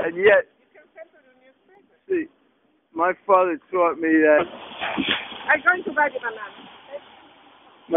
And yet, see, my father taught me that. I'm going to buy the banana. My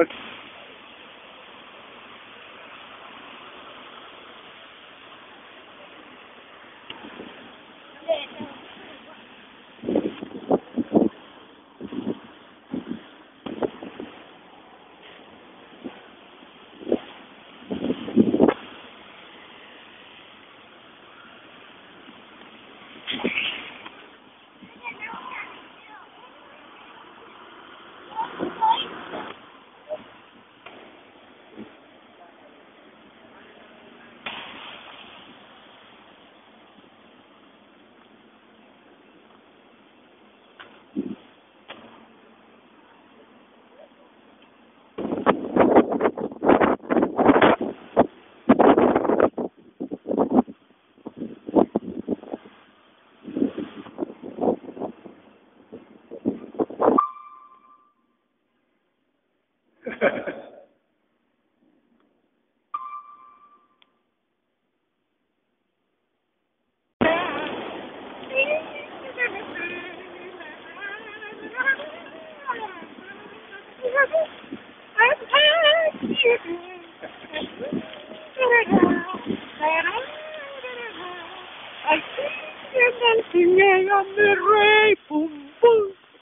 I see you dancing on the rainbow.